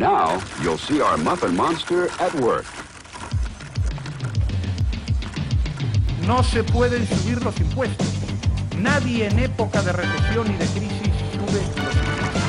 Now, you'll see our Muffin Monster at work. No se pueden subir los impuestos. Nadie en época de recesión y de crisis sube los impuestos.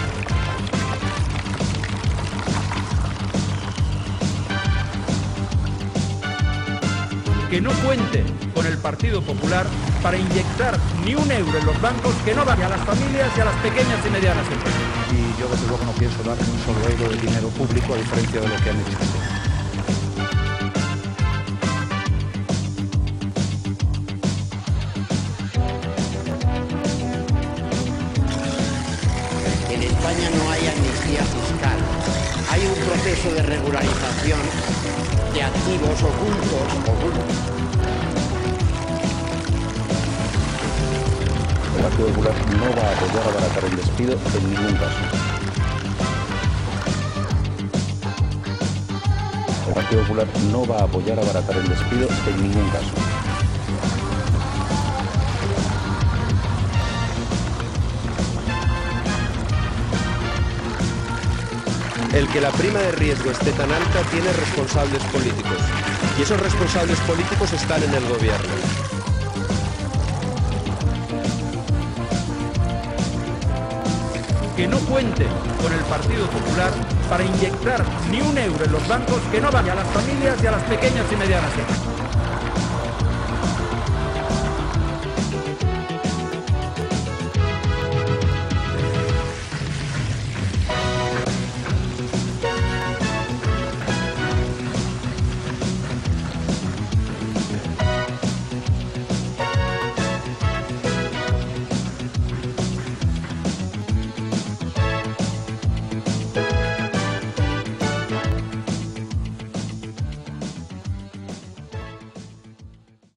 Que no cuente con el Partido Popular para inyectar ni un euro en los bancos que no vaya a las familias y a las pequeñas y medianas empresas. Y yo desde luego no pienso dar ni un solo euro de dinero público a diferencia de lo que han hecho ustedes. En España no hay amnistía fiscal. Hay un proceso de regularización de activos ocultos. El Partido Popular no va a apoyar abaratar el despido en ningún caso. El Partido Popular no va a apoyar abaratar el despido en ningún caso. El que la prima de riesgo esté tan alta tiene responsables políticos. Y esos responsables políticos están en el gobierno. Que no cuente con el Partido Popular para inyectar ni un euro en los bancos que no vaya a las familias y a las pequeñas y medianas empresas.